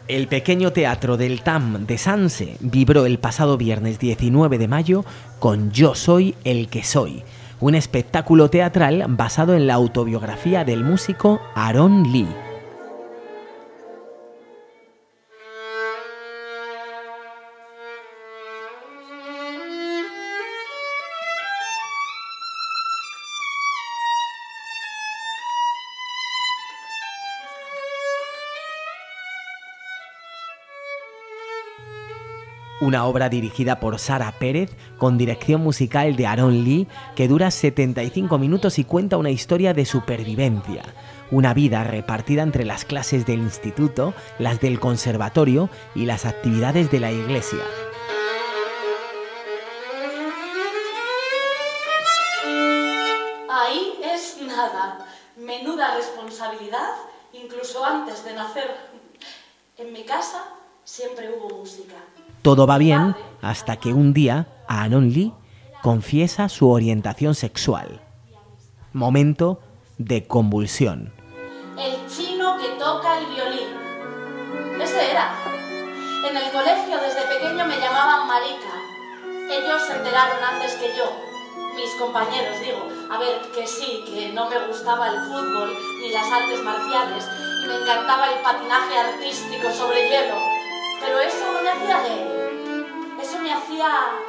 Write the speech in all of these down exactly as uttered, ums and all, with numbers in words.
El pequeño teatro del T A M de Sanse vibró el pasado viernes diecinueve de mayo con Yo soy el que soy, un espectáculo teatral basado en la autobiografía del músico Aaron Lee. Una obra dirigida por Sara Pérez, con dirección musical de Aaron Lee, que dura setenta y cinco minutos y cuenta una historia de supervivencia. Una vida repartida entre las clases del instituto, las del conservatorio y las actividades de la iglesia. Ahí es nada. Menuda responsabilidad, incluso antes de nacer. En mi casa siempre hubo música. Todo va bien hasta que un día Aaron Lee confiesa su orientación sexual. Momento de convulsión. El chino que toca el violín. Ese era. En el colegio desde pequeño me llamaban marica. Ellos se enteraron antes que yo. Mis compañeros, digo. A ver, que sí, que no me gustaba el fútbol ni las artes marciales y me encantaba el patinaje artístico sobre hielo. Pero eso no me hacía gay, eso me hacía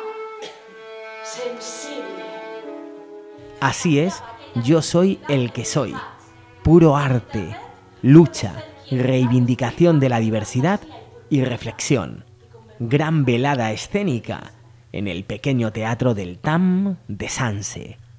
sensible. Así es, Yo soy el que soy. Puro arte, lucha, reivindicación de la diversidad y reflexión. Gran velada escénica en el pequeño teatro del T A M de Sanse.